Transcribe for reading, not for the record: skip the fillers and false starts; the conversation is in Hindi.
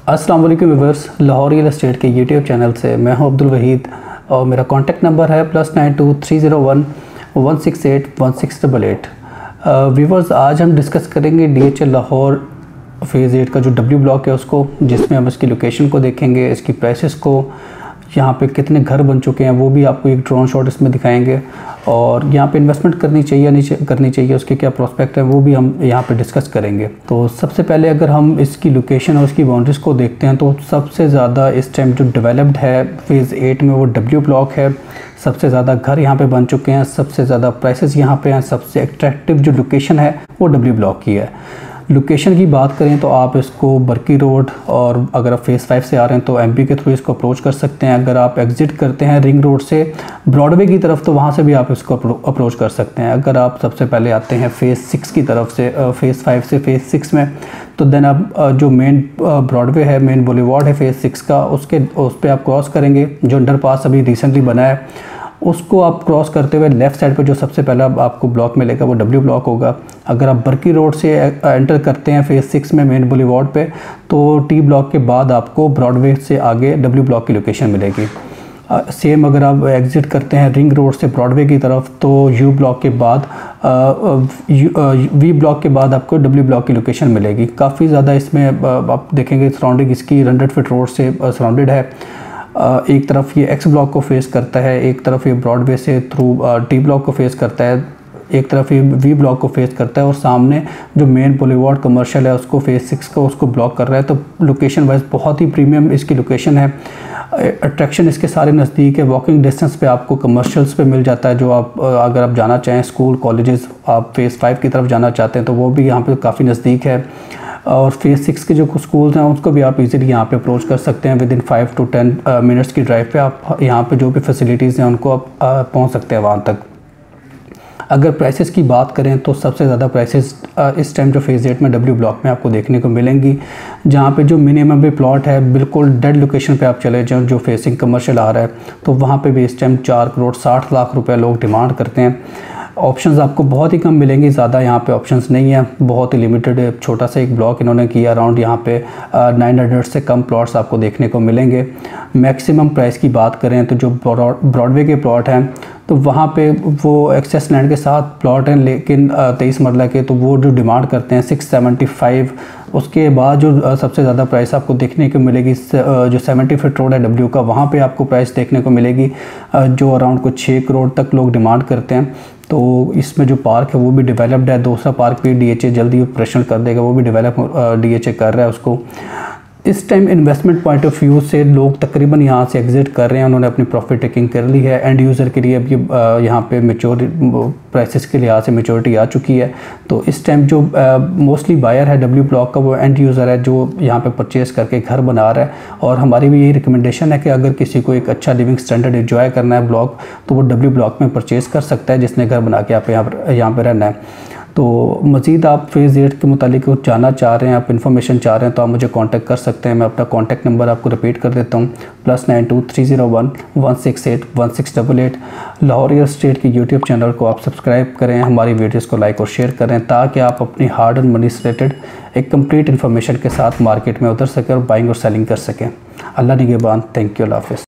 अस्सलाम वालेकुम व्यूअर्स, लाहौर रियल एस्टेट के यूट्यूब चैनल से मैं हूं अब्दुल वहीद और मेरा कॉन्टैक्ट नंबर है +923011681688। व्यूअर्स, आज हम डिस्कस करेंगे DHA लाहौर फेज़ 8 का जो W ब्लॉक है उसको, जिसमें हम इसकी लोकेशन को देखेंगे, इसकी प्राइसेस को, यहाँ पे कितने घर बन चुके हैं वो भी आपको एक ड्रोन शॉट इसमें दिखाएंगे, और यहाँ पे इन्वेस्टमेंट करनी चाहिए नहीं करनी चाहिए, उसके क्या प्रोस्पेक्ट है वो भी हम यहाँ पे डिस्कस करेंगे। तो सबसे पहले अगर हम इसकी लोकेशन और उसकी बाउंड्रीज़ को देखते हैं तो सबसे ज़्यादा इस टाइम जो डेवलप्ड है फेज़ 8 में वो W ब्लॉक है। सबसे ज़्यादा घर यहाँ पे बन चुके हैं, सबसे ज़्यादा प्राइसेस यहाँ पे हैं, सबसे एट्रैक्टिव जो लोकेशन है वो W ब्लॉक की है। लोकेशन की बात करें तो आप इसको बरकी रोड, और अगर आप फेज़ 5 से आ रहे हैं तो MP के थ्रू इसको अप्रोच कर सकते हैं। अगर आप एग्ज़िट करते हैं रिंग रोड से ब्रॉडवे की तरफ तो वहाँ से भी आप इसको अप्रोच कर सकते हैं। अगर आप सबसे पहले आते हैं फेज़ 6 की तरफ से, फेज़ 5 से फेज़ 6 में, तो देन आप जो मेन ब्रॉडवे है, मेन बुलेवार्ड है फेज़ 6 का, उस पर आप क्रॉस करेंगे। जो अंडरपास अभी रिसेंटली बना है उसको आप क्रॉस करते हुए लेफ़्ट साइड पे जो सबसे पहला आपको ब्लॉक मिलेगा वो W ब्लॉक होगा। अगर आप बरकी रोड से एंटर करते हैं फेज़ 6 में मेन बुलेवार्ड पे, तो T ब्लॉक के बाद आपको ब्रॉडवे से आगे W ब्लॉक की लोकेशन मिलेगी। सेम अगर आप एग्ज़िट करते हैं रिंग रोड से ब्रॉडवे की तरफ तो U ब्लॉक के बाद V ब्लॉक के बाद आपको W ब्लॉक की लोकेशन मिलेगी। काफ़ी ज़्यादा इसमें आप देखेंगे सराउंडिंग इसकी 100 फीट रोड से सराउंडेड है। एक तरफ ये X ब्लॉक को फेस करता है, एक तरफ ये ब्रॉडवे से थ्रू T ब्लॉक को फेस करता है, एक तरफ ये V ब्लॉक को फेस करता है, और सामने जो मेन बुलेवार्ड कमर्शियल है उसको फेज़ 6 का उसको ब्लॉक कर रहा है। तो लोकेशन वाइज बहुत ही प्रीमियम इसकी लोकेशन है। अट्रैक्शन इसके सारे नज़दीक है, वॉकिंग डिस्टेंस पे आपको कमर्शियल्स पे मिल जाता है। जो आप अगर आप जाना चाहें स्कूल कॉलेजेस, आप फेज़ 5 की तरफ जाना चाहते हैं तो वो भी यहाँ पे काफ़ी नज़दीक है। और फेज़ 6 के जो स्कूल्स हैं उसको भी आप इजीली यहाँ पे अप्रोच कर सकते हैं। विदिन 5 to 10 मिनट्स की ड्राइव पे आप यहाँ पे जो भी फैसिलिटीज़ हैं उनको आप पहुँच सकते हैं वहाँ तक। अगर प्राइसेस की बात करें तो सबसे ज़्यादा प्राइसेस इस टाइम जो फेज़ 8 में W ब्लॉक में आपको देखने को मिलेंगी, जहाँ पे जो मिनिमम भी प्लॉट है बिल्कुल डेड लोकेशन पे आप चले जाएँ जो फेसिंग कमर्शियल आ रहा है, तो वहाँ पे भी इस टाइम 4 करोड़ 60 लाख रुपए लोग डिमांड करते हैं। ऑप्शंस आपको बहुत ही कम मिलेंगी, ज़्यादा यहाँ पे ऑप्शंस नहीं है, बहुत ही लिमिटेड है। छोटा सा एक ब्लॉक इन्होंने किया, अराउंड यहाँ पे 900 से कम प्लॉट्स आपको देखने को मिलेंगे। मैक्सिमम प्राइस की बात करें तो जो ब्रॉडवे के प्लॉट हैं तो वहाँ पे वो एक्सेस लैंड के साथ प्लॉट हैं, लेकिन 23 मरला के, तो वो जो डिमांड करते हैं 675। उसके बाद जो सबसे ज़्यादा प्राइस आपको देखने को मिलेगी जो 70 फीट रोड है W का, वहाँ पे आपको प्राइस देखने को मिलेगी जो अराउंड कुछ 6 करोड़ तक लोग डिमांड करते हैं। तो इसमें जो पार्क है वो भी डेवलप्ड है। दूसरा पार्क भी DHA जल्दी ऑपरेशन कर देगा, वो भी डेवलप DHA कर रहा है उसको। इस time investment point of view से लोग तकरीबन यहाँ से एग्ज़िट कर रहे हैं, उन्होंने अपनी प्रॉफिट टेकिंग कर ली है। एंड यूज़र के लिए अब ये यहाँ पे मेच्योर प्राइसेस के लिहाज से मेच्योरिटी आ चुकी है। तो इस टाइम जो मोस्टली बायर है W ब्लॉक का वो एंड यूज़र है जो यहाँ पे परचेज़ करके घर बना रहा है। और हमारी भी यही रिकमेंडेशन है कि अगर किसी को एक अच्छा लिविंग स्टैंडर्ड एंजॉय करना है ब्लॉक, तो वो W ब्लॉक में परचेज़ कर सकता है, जिसने घर बना के आप यहाँ पर रहना है। तो मज़ीद आप फेज़ 8 के मुतालिक कुछ जानना चाह रहे हैं, आप इन्फॉर्मेशन चाह रहे हैं, तो आप मुझे कांटेक्ट कर सकते हैं। मैं अपना कांटेक्ट नंबर आपको रिपीट कर देता हूँ, +923011681688। लाहौर रियल एस्टेट की यूट्यूब चैनल को आप सब्सक्राइब करें, हमारी वीडियोज़ को लाइक और शेयर करें, ताकि आप अपनी हार्ड एंड मनी से रिलेटेड एक कंप्लीट इन्फॉर्मेशन के साथ मार्केट में उतर सकें और बाइंग और सेलिंग कर सकें। अल्लाह निगहबान। थैंक यू, अल्लाह हाफ़िज़।